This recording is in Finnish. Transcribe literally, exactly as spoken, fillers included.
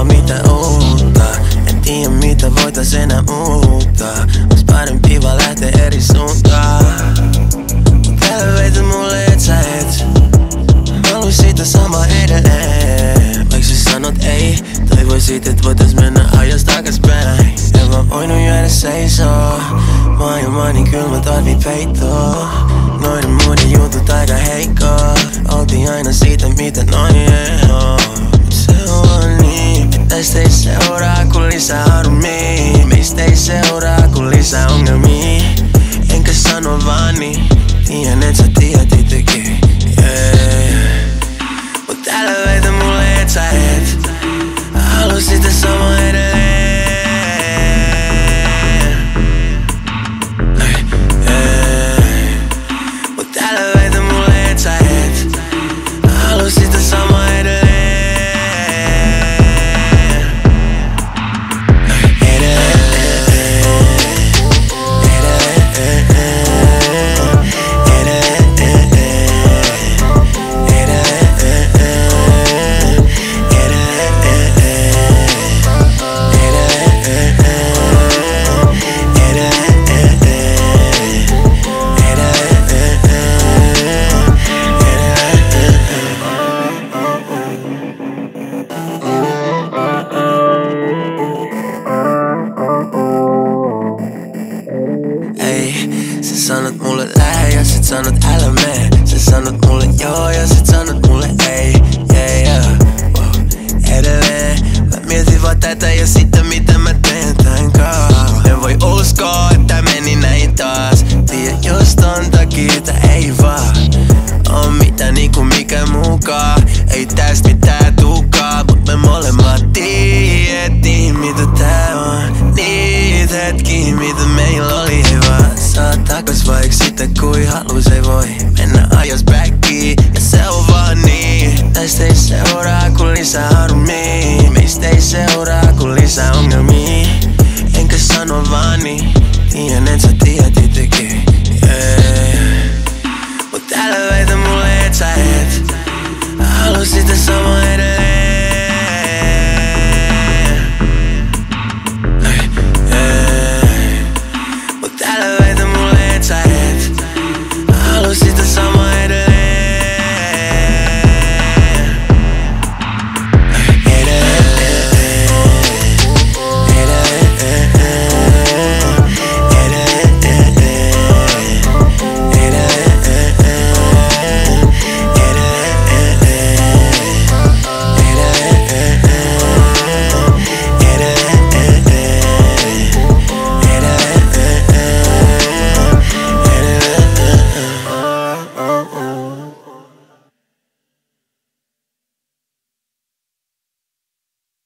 vaan mitään uutta. En tiedä mitä voitais enää muuttaa. Ois parempi vaan lähtee eri suuntaan. Mut älä veitä mulle et sä et. Mä haluin siitä samaa edelleen. Vaik sä sanot ei, toivoisit et voitais mennä ajasta takaspäin. En mä voinut jäädä seisoo. Maailma niin kylmä tarvii peittoa. Noiden muiden jutut aika heikkoa. Oltiin aina siitä mitä noin on. Se on niin. Tästä ei seuraa kun lisää harmia. Meistä ei seuraa kun lisää ongelmia. Enkä sano vaan niin. Tiedän et sä tiedät itekin. Yeah. Mut älä väitä mulle et sä et. Mä haluun sitä samaa edelleen. Sitä sama edelleen. Sä sanot mulle lähe ja sit sanot älä mene. Sä sanot mulle joo ja sit sanot mulle ei. Yeah, yeah. Wow. Edelleen mä mietin vaan tätä ja sitä mitä mä teen tän kaa. En voi uskoa että meni näin taas. Tiedä just ton takia tää ei vaan on mitään niinku mikä mukaan. Ei tästä mitään tuukaa, mut me molemmat tiedettiin mitä tää on. Niitä hetkiä mitä meillä oli ei vaan saa takas vaik sitä kui halus ei voi mennä ajas backiin. Ja se on vaan niin. Tästä ei seuraa kun lisää